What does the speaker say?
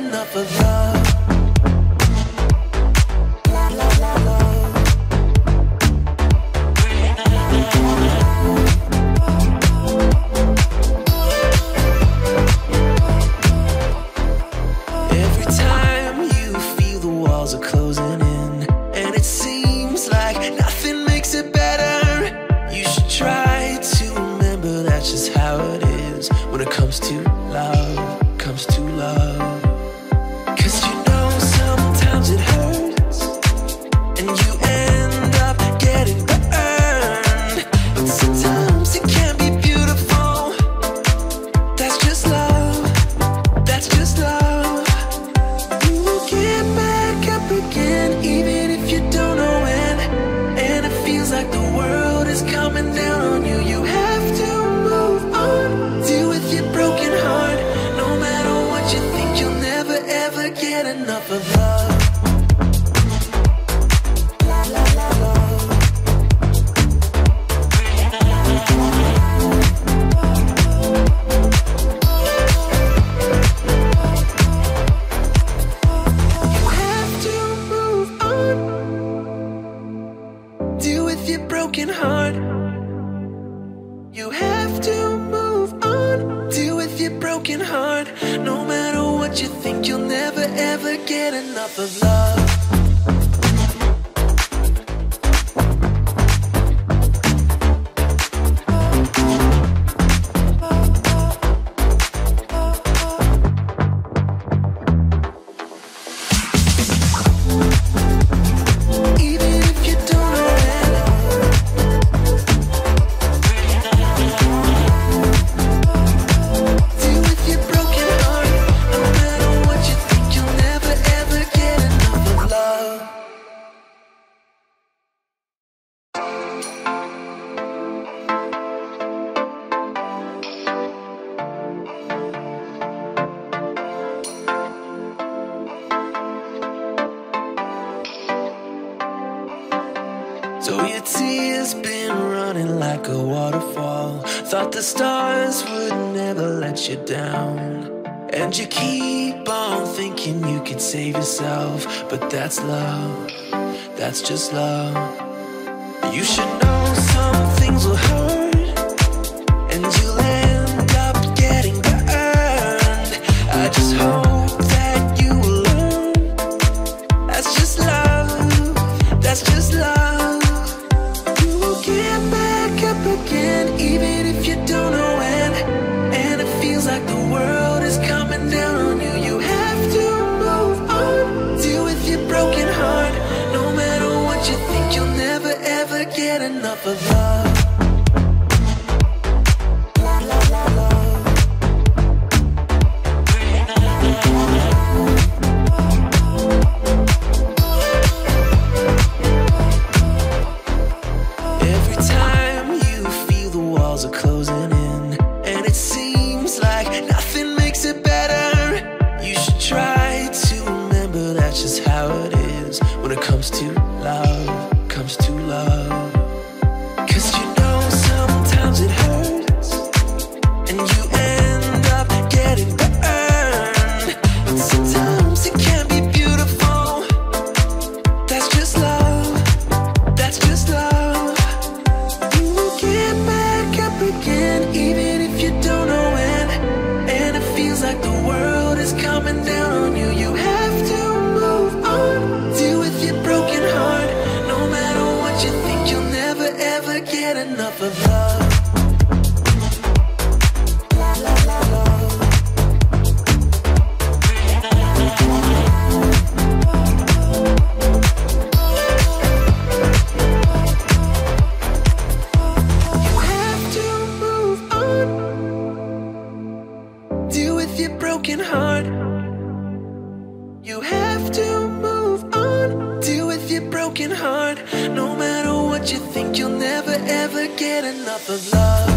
enough of love. Every time you feel the walls are closing in, and it seems like nothing makes it better, you should try to remember that's just how it is when it comes to love, comes to love. 'Cause you know sometimes it hurts, and you end up getting burned, but sometimes it can be beautiful. That's just love, that's just love. You will get back up again, even if you don't know when, and it feels like the world is coming down on you. You have to move on, deal with your broken heart. No matter what you think, you'll never ever get enough of love. You have to move on, deal with your broken heart. You have to move on, deal with your broken heart. No matter what you think, you'll never ever get enough of love. Even if you don't know when, deal with your broken heart. No matter what you think, you'll never ever get enough of love. So your tears been running like a waterfall. Thought the stars would never let you down, and you keep on thinking you could save yourself, but that's love, that's just love. You should know some things will hurt, and you'll end up getting burned. I just hope that you will learn. That's just love, that's just love. You will get back up again, even if you don't know when, and it feels like the world is coming down on you. You have to move on, deal with your broken heart. No matter what you think, you'll never ever get enough of love. Every time you feel the walls are closing in, and it seems like nothing makes it better, you should try to remember that's just how it is when it comes to love, comes to love. 'Cause you know sometimes it hurts, and you end up getting burned, but sometimes it can be beautiful. That's just love, that's just love. You will get back up again, even if you don't know when, and it feels like the world is coming down on you. You have to move on, deal with your broken heart. No matter what you think, you'll never ever get enough of love. You have to move on, deal with your broken heart. You have to move on, deal with your broken heart. No matter what you think, you'll never ever get enough of love.